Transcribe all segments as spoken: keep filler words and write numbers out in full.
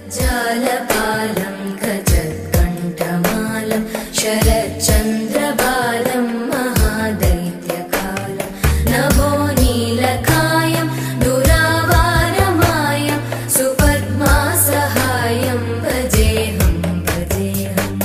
जालपालं गजत्कण्ठमालं शरच्चन्द्रबालं महादैत्यकालं नभो नीलकायं दुरावारमायं सुपद्मासहायं भजेऽहं भजेऽहम्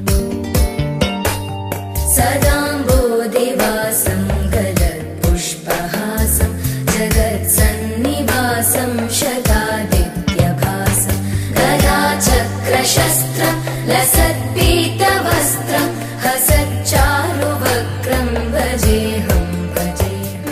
सदाम्बोधिवासं गलत्पुष्पहासं जगत्सन्निवासं शतादित्यभासं गदाचक्रशस्त्रं लसत्पीतवस्त्रं हसच्चारुवक्त्रं भजेऽहं भजेऽहम्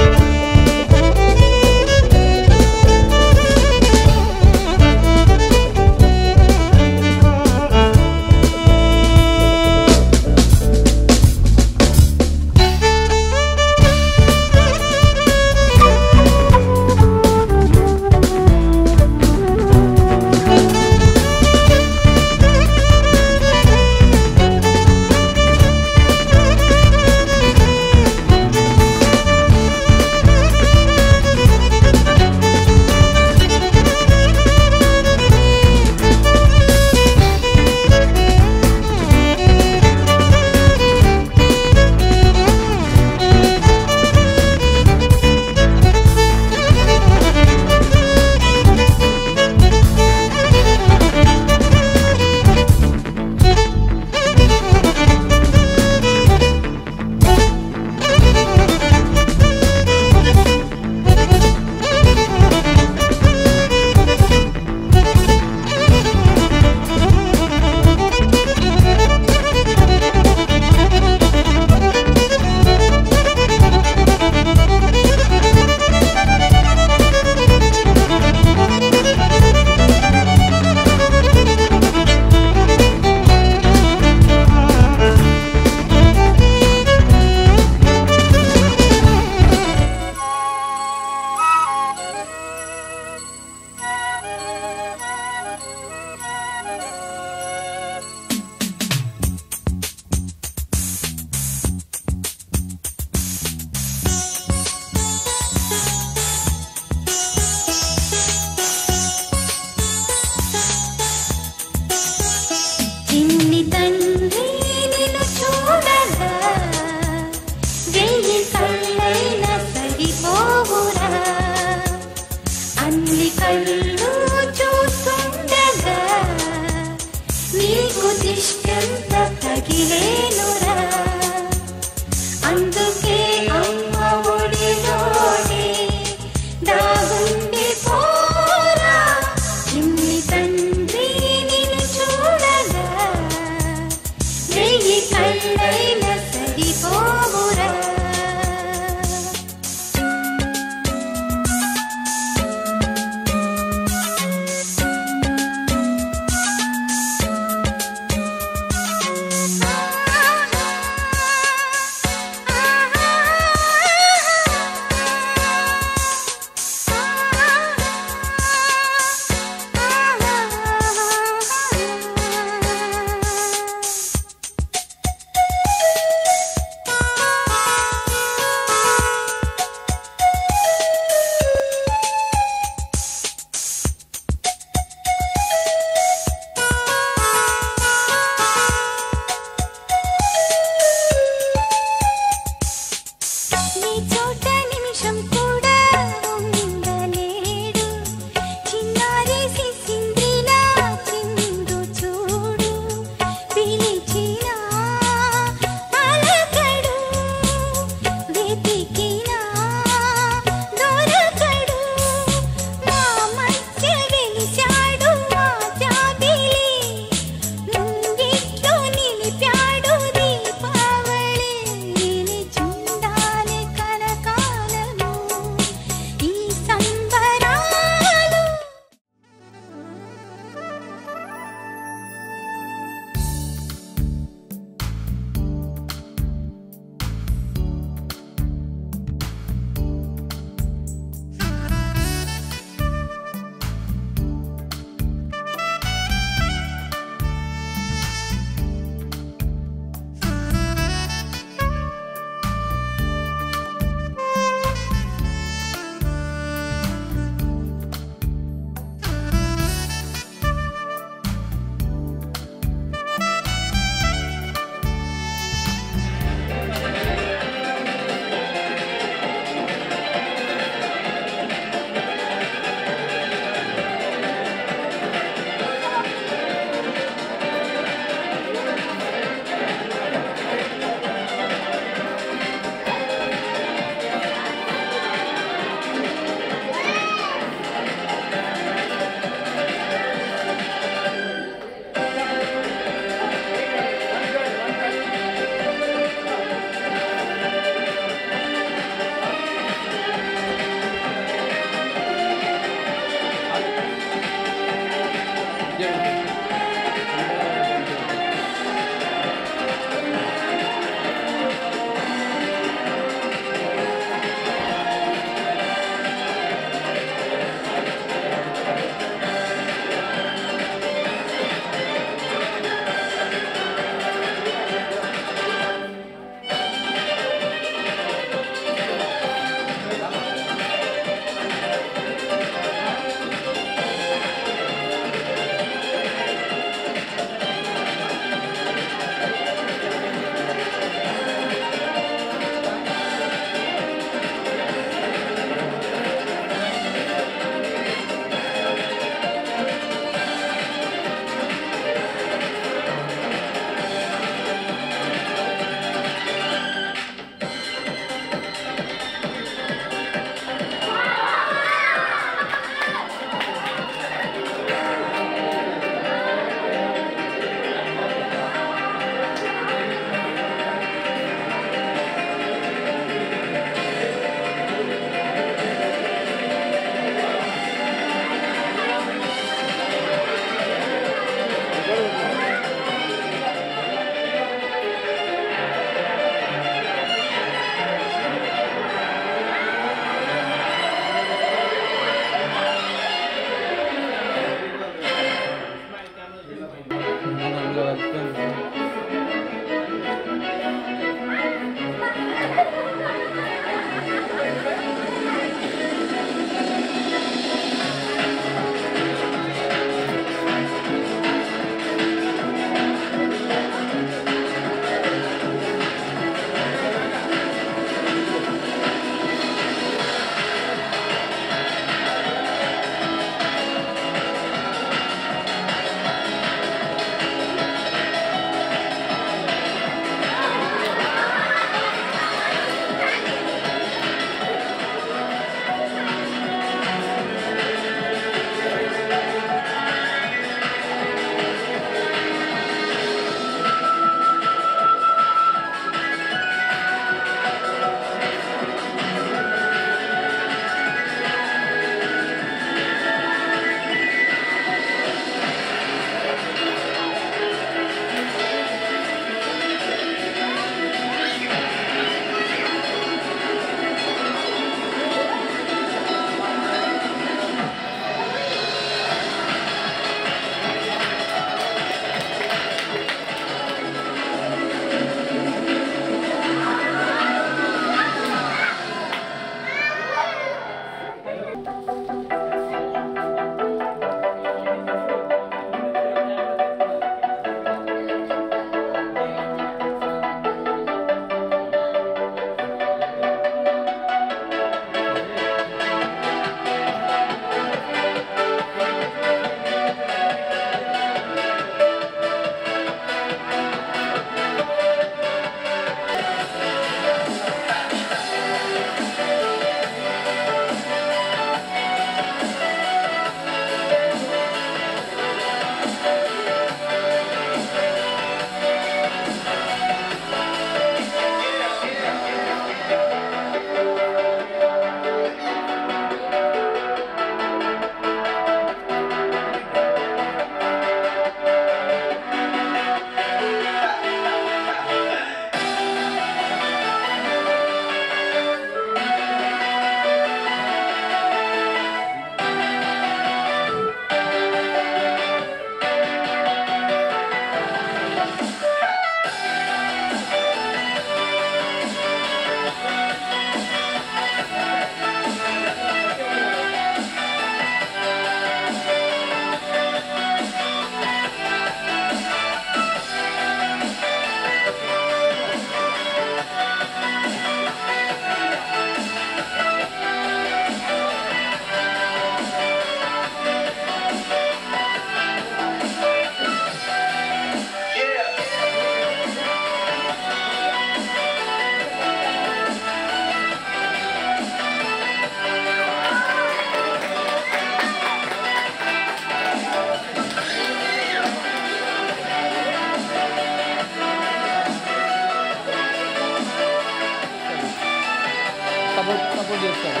support support చేస్తారు.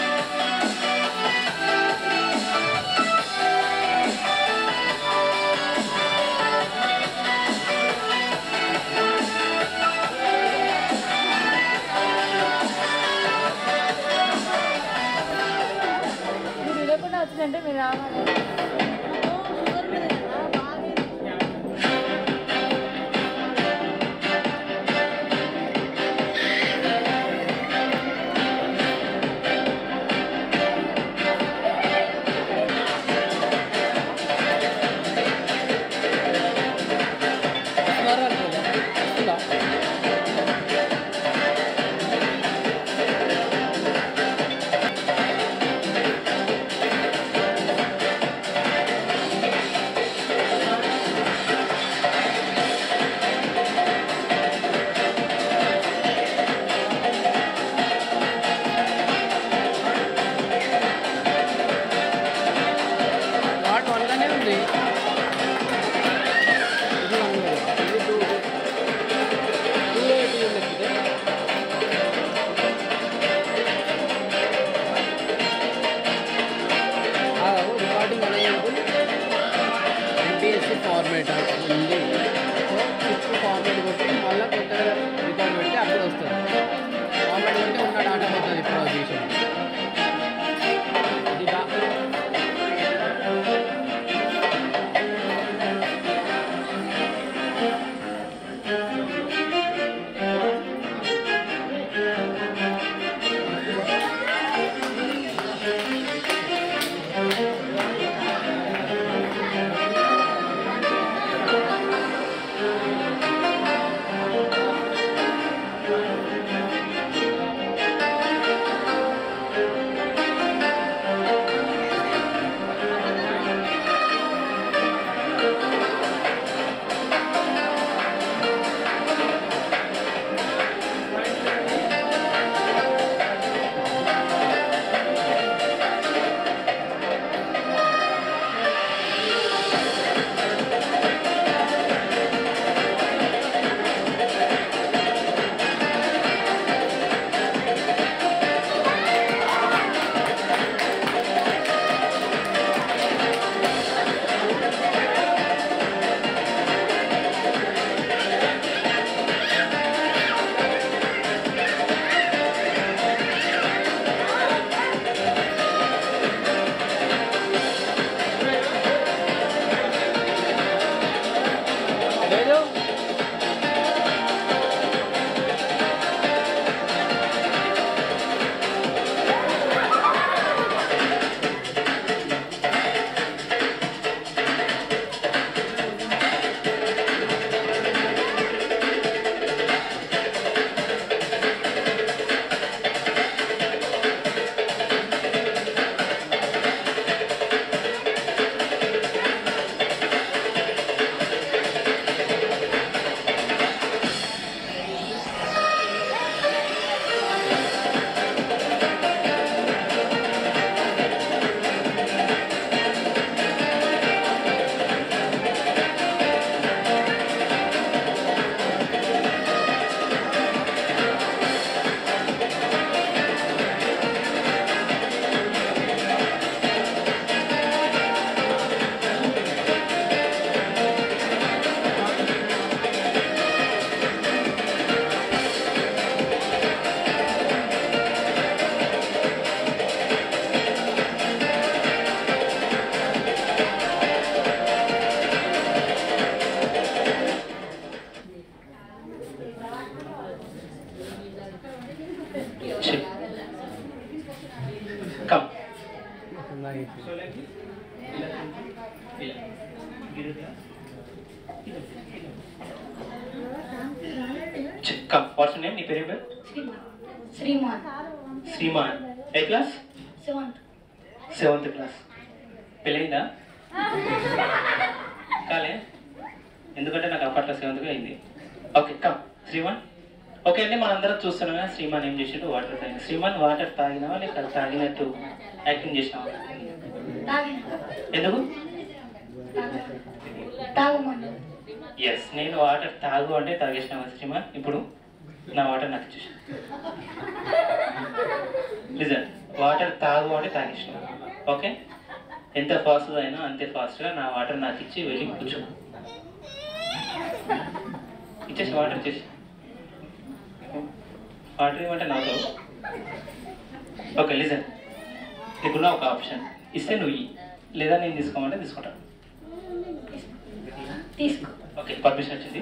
మీరు ఇవ్వకుండా వచ్చిందంటే మీరు రావాలి. ఫార్మేట్ ఉంది. సో ఫిఫ్త్ ఫార్మేట్ కొట్టి మళ్ళీ కొత్తగా రికార్డ్ పెట్టి అప్పుడు వస్తుంది. ఫార్మేట్ కొట్టి ఉన్న డాటా వస్తుంది ప్రొసీజర్. ఇది Come, what's your name? నీ పేరు ఏం? శ్రీమాన్. శ్రీమాన్. ఏ క్లాస్? సెవెంత్. Seventh class. పెళ్ళైందా? కాలే? ఎందుకంటే నాకు అప్పట్లో సెవెంత్గా అయింది. Okay, come Shriman. ఓకే అండి, మనందరం చూస్తున్నాం కదా శ్రీమాన్ ఏం చేసిండు, వాటర్ తాగిన. శ్రీమాన్ వాటర్ తాగినావా లేక తాగినట్టు యాక్టింగ్ చేసినావా? ఎందుకు? ఎస్, నేను వాటర్ తాగు అంటే తాగేసినావా శ్రీమాన్? ఇప్పుడు నా వాటర్ నాకు ఇచ్చేసి. లిజన్, వాటర్ తాగు అంటే తాగేసిన. ఓకే, ఎంత ఫాస్ట్గా అయినా అంతే ఫాస్ట్గా నా వాటర్ నాకు ఇచ్చి వెళ్ళి కూర్చో. ఇచ్చేసి వాటర్ ఇచ్చేసి. వాటర్ ఇవ్వమంటే నాతో. ఓకే లిజన్, నీకున్న ఒక ఆప్షన్, ఇస్తే నువ్వు ఇయ్యి, లేదా నేను తీసుకోమంటే తీసుకుంటాను. తీసుకో. ఓకే, పర్మిషన్ వచ్చింది.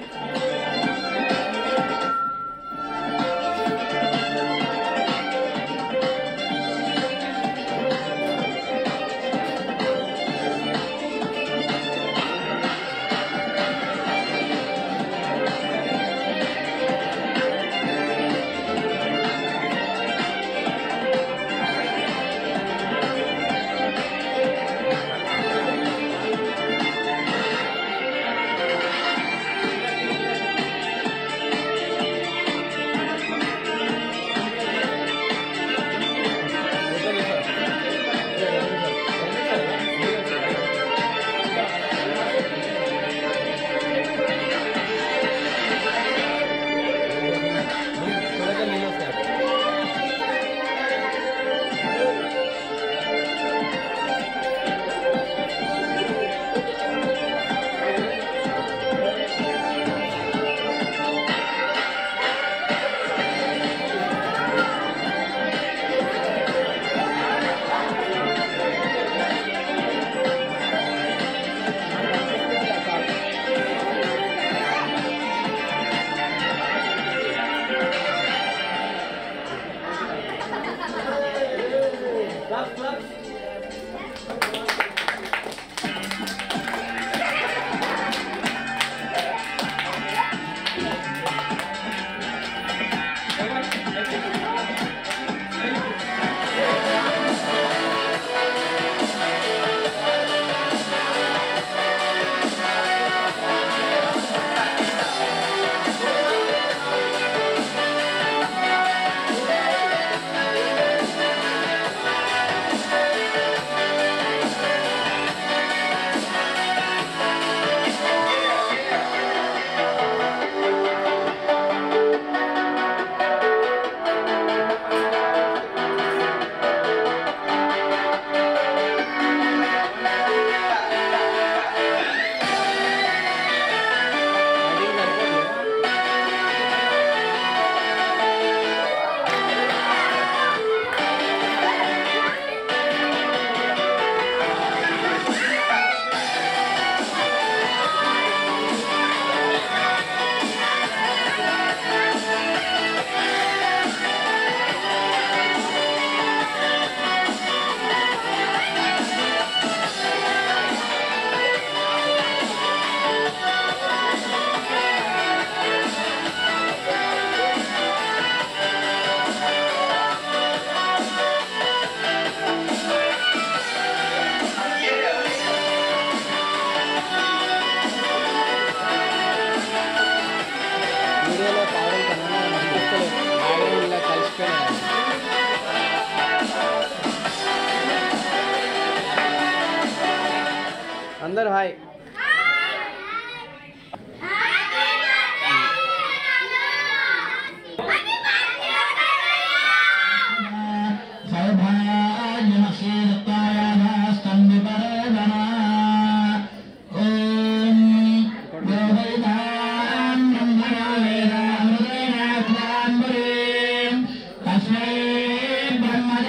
అందరు హాయ్.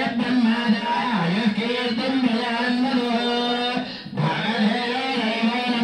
Brahma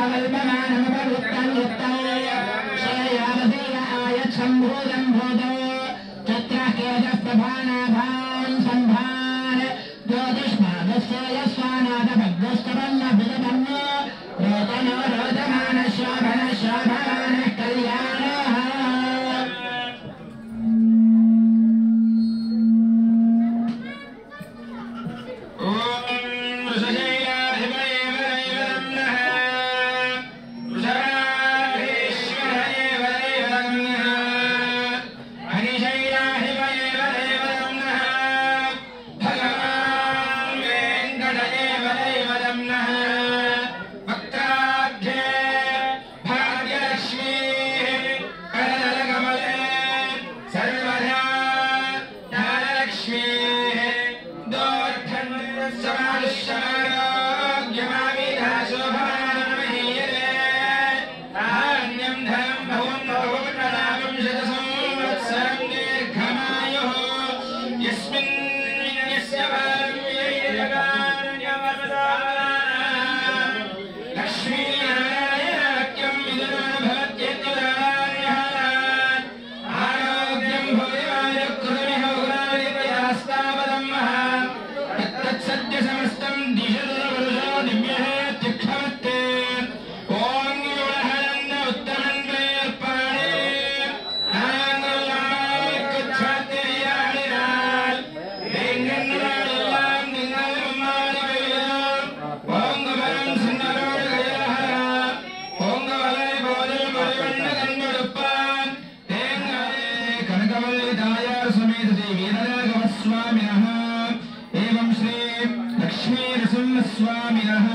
स्वामिनः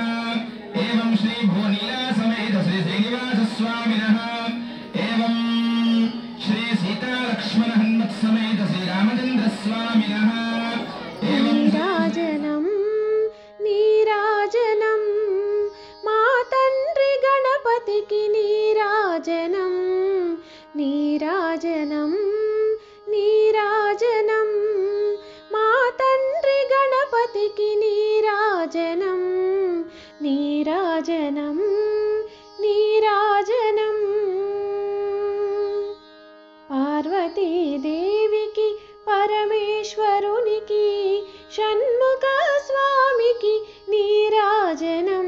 एवं श्री भुवनीला समेत श्री श्रीनिवास स्वामिनः एवं श्री सीता लक्ष्मण हनुमत् समेत श्री रामचंद्र स्वामिनः एवं नीराजनं नीराजनं मा तंड्रि गणपतिकी नीराजनं नीराजनं नीराजनं మా తండ్రి గణపతికి నీరాజనం నీరాజనం నీరాజనం పార్వతీదేవికి పరమేశ్వరునికి షణ్ముఖ స్వామికి నీరాజనం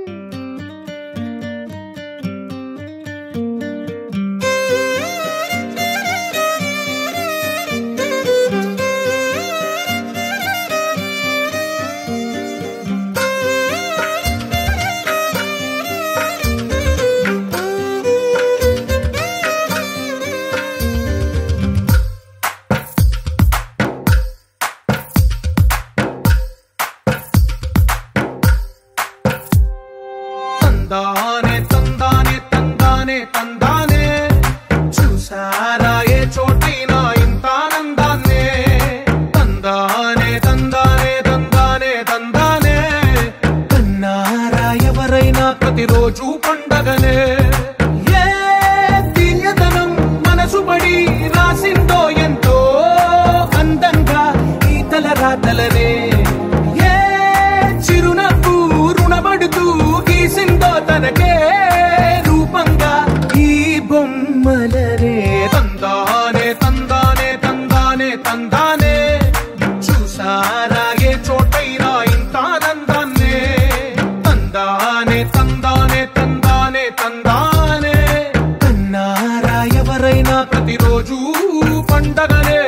తందానే తందానే తందానే తందానే చూసారా ఏ చోటైనా ఇంత ఆనందాన్నే తందానే తందానే తందానే తందానే కన్నారా ఎవరైనా ప్రతిరోజు పండగనే ఏ తీయదనం మనసు పడి రాసిందో ఎంతో అందంగా ఈ తల రాతలనే ఏ చిరునవ్వు రుణపడుతూ గీసిందో తనకే రూపంగా ఈ బొమ్మలనే తందానే తందానే తందానే తందానే చూసారా ఏ చోటైనా ఇంత ఆనందాన్నే తందానే తందానే తందానే తందానే కన్నారా ఎవరైనా ప్రతిరోజు పండగనే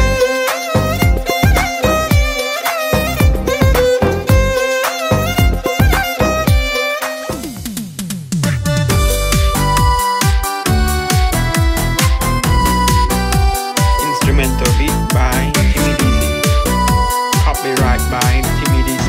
Instrumental beat by Timmy D C. Copyright by Timmy D C.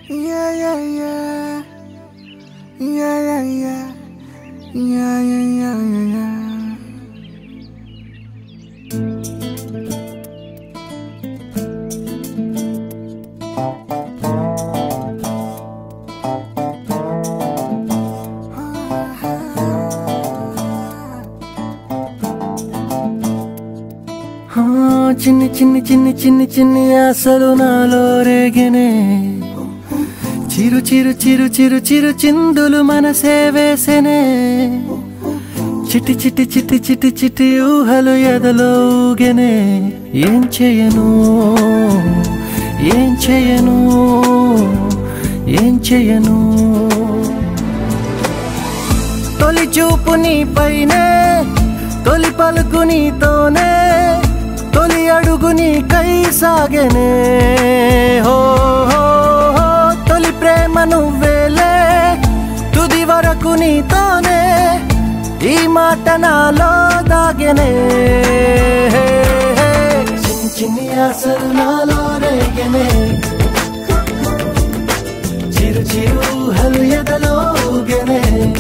Yeah, yeah, yeah. Yeah, yeah, yeah. Yeah, yeah, yeah, yeah, yeah. చిన్ని చిన్ని చిన్ని చిన్ని చిన్ని ఆశలు నాలో రేగెనే చిరు చిరు చిరు చిరు చిరు చిందులు మనసే వేసెనే చిటి చిటి చిటి చిటి చిటి ఊహలు ఎదలో ఊగెనే ఏం చేయను ఏం చేయను ఏం చేయను తొలి చూపు నీ పైనే తొలి పలుకు నీతోనే తొలి అడుగు నీకై సాగెనే హో హో హో తొలి ప్రేమ నువ్వేలే తుది వరకు నీతోనే ఈ మాట నాలో దాగెనే చిన్ని చిన్ని ఆశలు నాలో రేగెనే చిరు చిరు ఊహలు ఎదలో ఊగెనే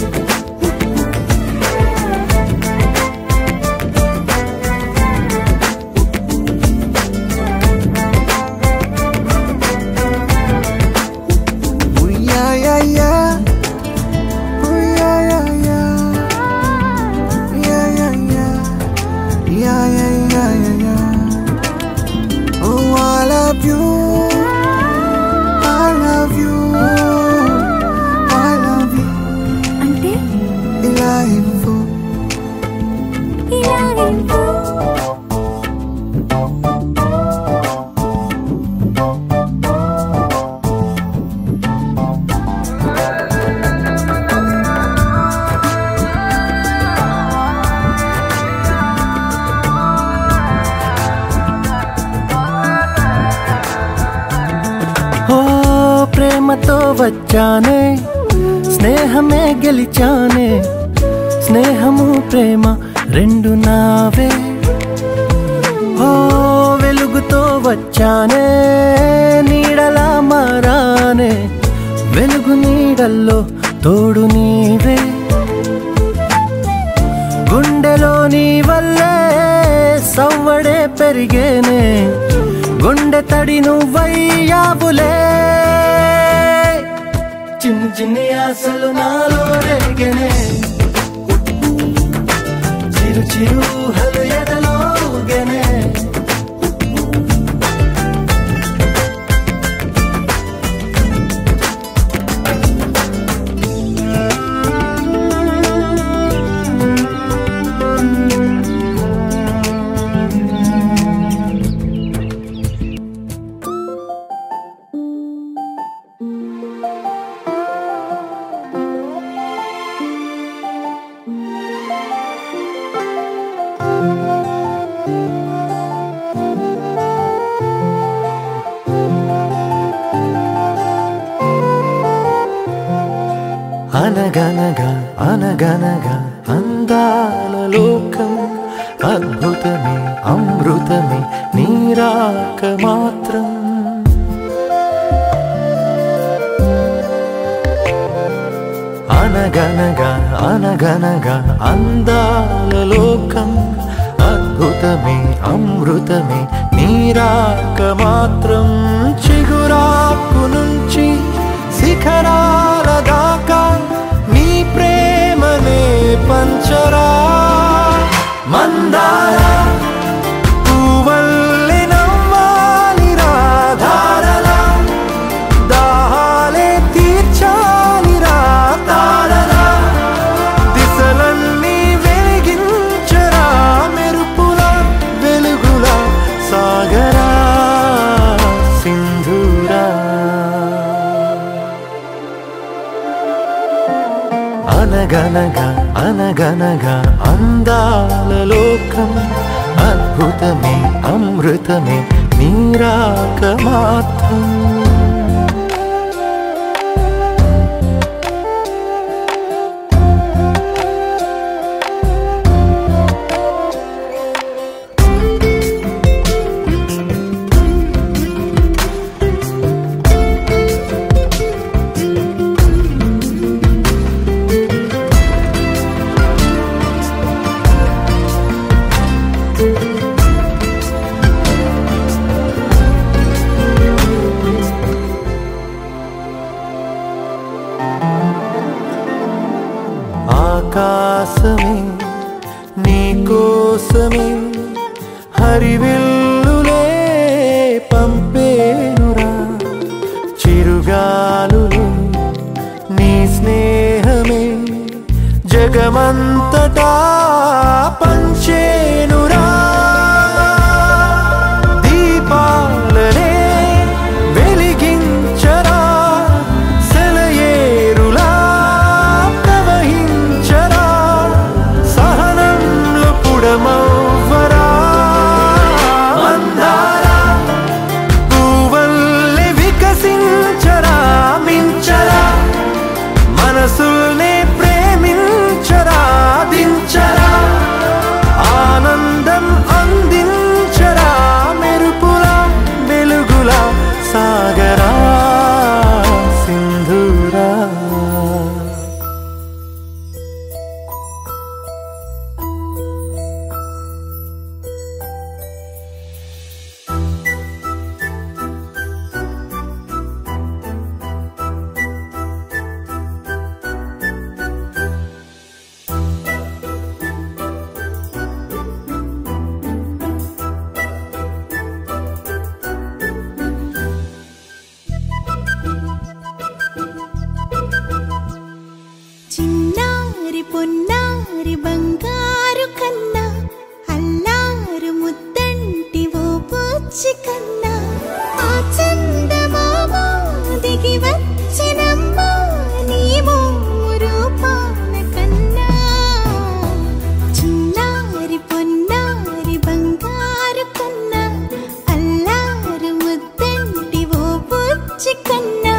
ప్రేమతో వచ్చానే స్నేహమే గెలిచానే స్నేహము ప్రేమ రెండు నావే ఓ వెలుగుతో వచ్చానే నీడలా మారానే వెలుగు నీడల్లో తోడు నీవే గుండెలో నీ వల్లే సవ్వడే పెరిగేనే గుండె తడి నువ్వయ్యావులే చిన్ని చిన్ని ఆశలు నాలో రేగెనే చిరు చిరు ఊహలు ఎదలో ఊగెనే అనగనగా అనగనగా అందాల లోకం అద్భుతమే అమృతమే నీరాక మాత్రం అనగనగా అనగనగా అందాల లోకం అద్భుతమే అమృతమే నీరాక మాత్రం చిగురాకు నుంచి శిఖరాల దాకా నీ ప్రేమనే పంచరా మందార పువ్వల్లె నవ్వాలి రాధారలా దాహాలే తీర్చాలి రా తారలా దిశలన్నీ వెలిగించరా మెరుపులా వెలుగులా సాగరా సింధూరా అనగనగా అనగనగా అందాల లోకం అద్భుతమే అమృతమే నీరాక మాత్రం ఆకాశమే నీకోసమే హరివిల్లులే పంపేనురా చిరుగాలులే నీ స్నేహమే జగమంతటా పంచేనురా దీపాలనే వెలిగించరా సెలయేరులా ప్రవహించరా సహనంలో పుడమవ్వరా మందారా పువ్వల్లే వికసించరా మించరా మనసుల్నే ప్రేమించరా దించరా ఆనందం అందించరా మెరుపులా వెలుగులా సాగరా సింధూరా చిన్నారి పొన్నారి బంగారు కన్నా అల్లారు ముద్దంటి ఓ పూచి కన్నా ఆ చందమామ దిగి వచ్చినమ్మా నీ రూపాల కన్నా చిన్నారి పొన్నారి బంగారు కన్నా అల్లారు ముద్దంటి ఓ పూచి కన్నా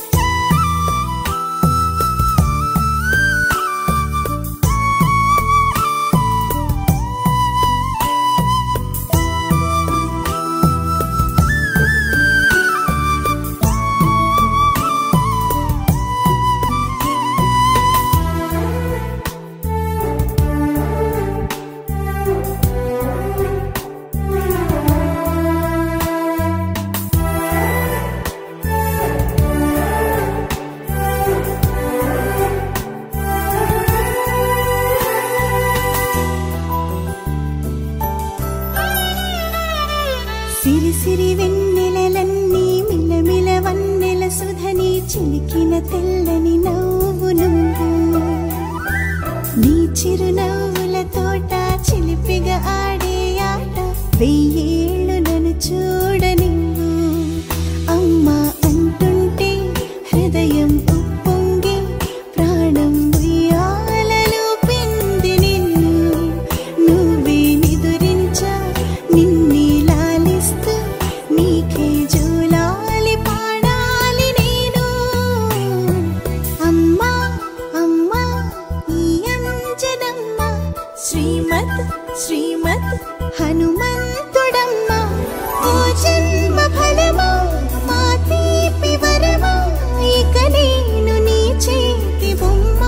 సిరి సిరి వెన్నెలలన్నీ మిలమిల వన్నెల సుధని చిలికిన తెల్లని నవ్వు నువ్వు నీ చిరునవ్వుల తోట చిలిపిగా ఆడే ఆట వెయ్యేళ్ళు నన్ను చూడనివ్వు అమ్మా అంటుంటే హృదయం ఉప్పొంగి ప్రాణం ఉయ్యాలలో పిండి నిన్ను నువ్వే నిదురించా నిన్నే లాలిస్తూ నీకే జూలాలి పాడాలి నేను అమ్మా అమ్మా ఈ అంజనమ్మ శ్రీమత్ శ్రీమత్ హనుమంతుడమ్మ ఓ జన్మ ఫలమా మా తీపి వరమా ఇక నేను నీ చేతి బొమ్మ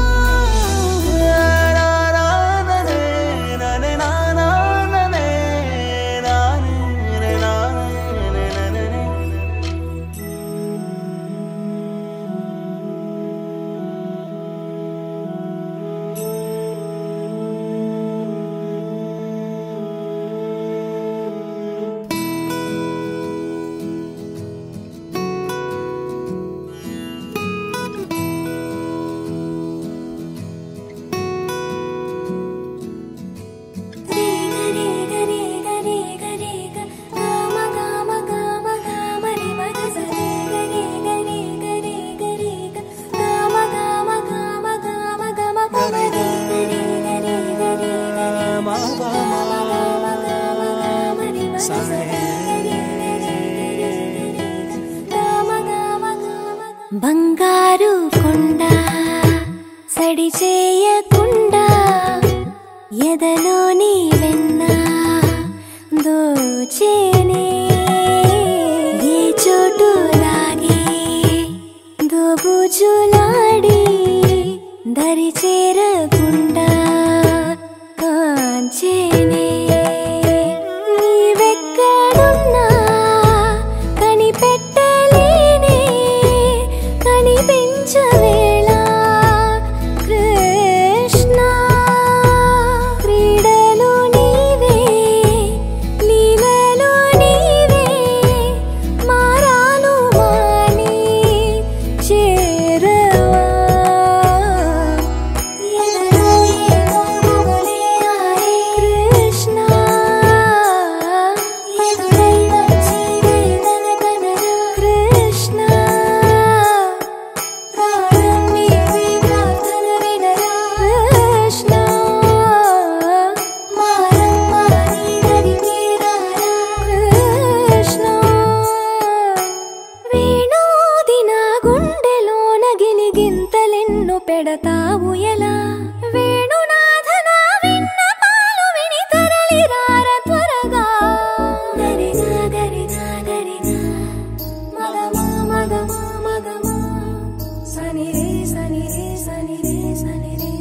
బంగారు కొండ సడి చేయకుండా ఎదలోని వెన్న దోచేనే ఏ చోటు లాగే దోబుజులాడి దరి చేరకుండా కాంచేనే నీవెక్కడున్నా కనిపెట్టలేనే కనిపించవేళ కృష్ణ వెడతావు ఎలా వేణునాథన విన్న పాలు విని తరలిరార త్వరగా గరిగా గరిగా గరిగా మగమా మగమా మగమా సని రే సని రే సని రే సని రే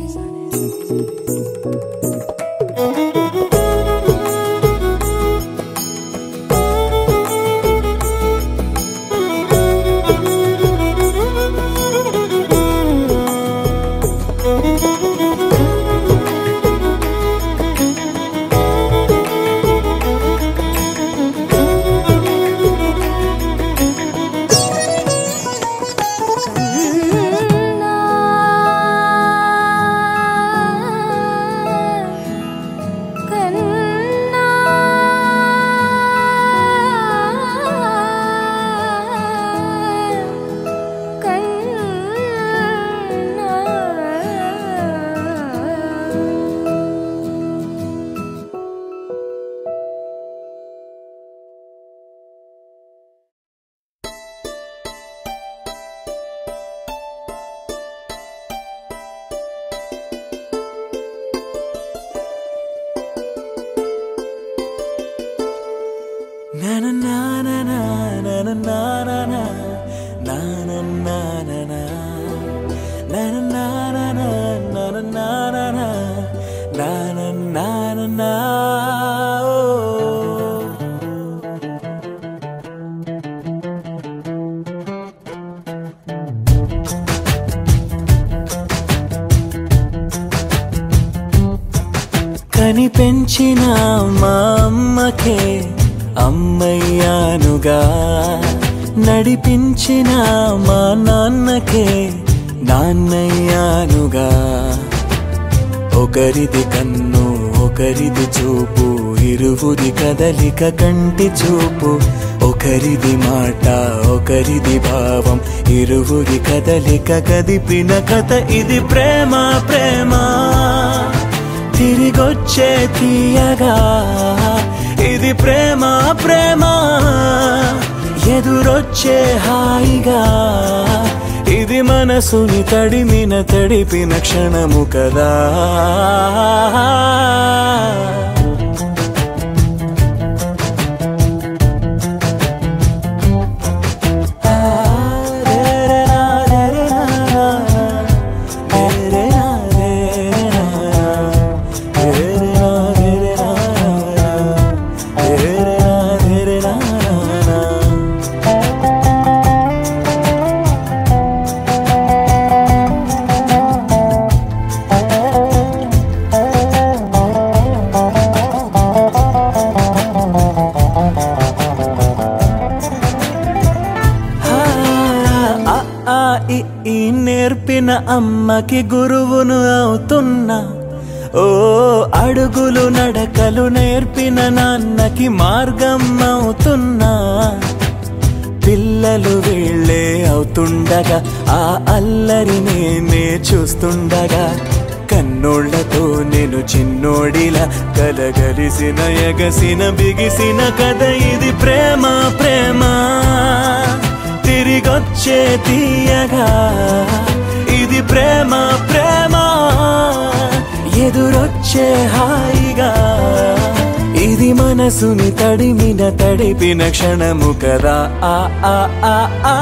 కని పెంచిన మా అమ్మకే అమ్మయ్యానుగా నడిపించిన మా నాన్నకే నాన్నయ్యానుగా ఒకరిది కన్ను ఒకరిది చూపు ఇరువురి కదలిక కంటి చూపు ఒకరిది మాట ఒకరిది భావం ఇరువురి కదలిక కదిపిన కథ ఇది ప్రేమ ప్రేమ తిరిగొచ్చే తీయగా ఇది ప్రేమ ప్రేమ ఎదురొచ్చే హాయిగా ఇది మనసుని తడిమిన తడిపిన క్షణము కదా నేర్పిన అమ్మకి గురువును అవుతున్నా ఓ అడుగులు నడకలు నేర్పిన నాన్నకి మార్గం అవుతున్నా పిల్లలు వీళ్ళే అవుతుండగా ఆ అల్లరి నేనే చూస్తుండగా కన్నోళ్లతో నేను చిన్నోడిలా కలగలిసిన ఎగసిన బిగిసిన కథ ఇది ప్రేమ ప్రేమ తిరిగొచ్చే తీయగా ఇది ప్రేమ ప్రేమ ఎదురొచ్చే హాయిగా ఇది మనసుని తడిమిన తడిపిన క్షణము కదా ఆ ఆ ఆ ఆ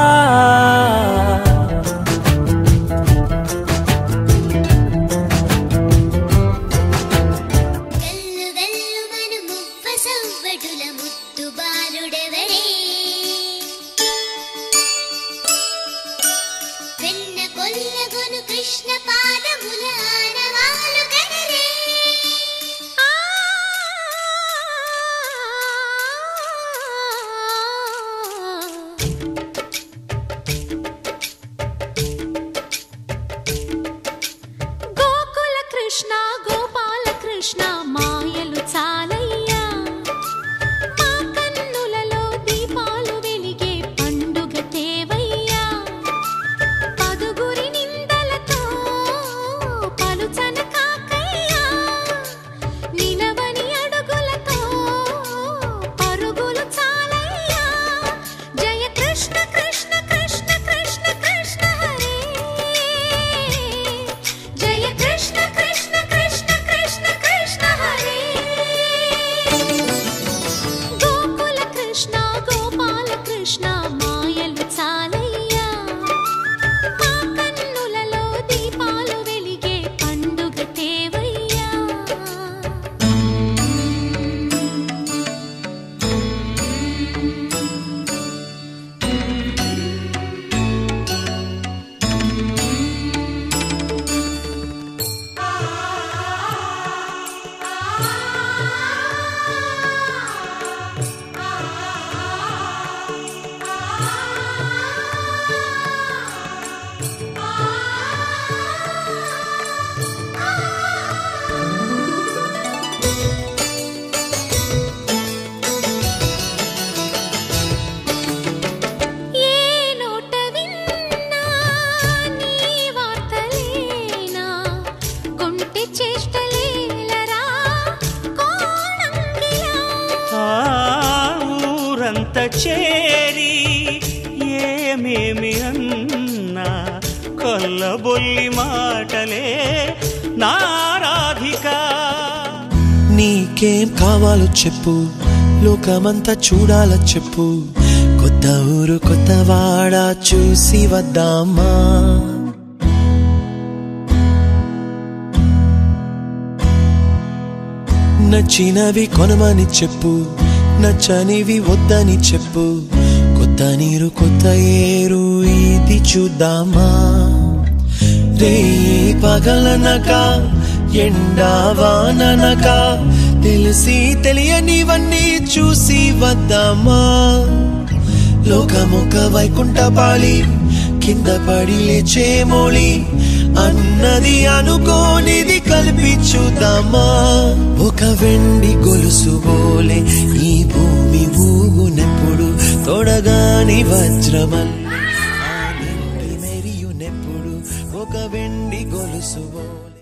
చేరి ఏమేమి అన్నా కొల్లబొల్లి మాటలే నారాధిక. నీకేం కావాలో చెప్పు, లోకమంతా చూడాల చెప్పు, కొత్త ఊరు కొత్త వాడ చూసి వద్దామా. నచ్చినవి కొనమని చెప్పు, నచ్చనివి వద్దని చెప్పు, కొత్త నీరు కొత్త ఏరు ఇది చూద్దామా. రే పగలనక ఎండా వాననక తెలిసి తెలియనివన్నీ చూసి వద్దామా. లోకమొక వైకుంఠపాళి కింద పడి లేచే మోళి అన్నది అనుకోనిది కలిపి చూద్దామా. ఒక వెండి గొలుసు బోలే ఈ భూమి ఊగునెప్పుడు, తొడగాని వజ్రమల్లి మెరియునెప్పుడు, ఒక వెండి గొలుసు బోలే.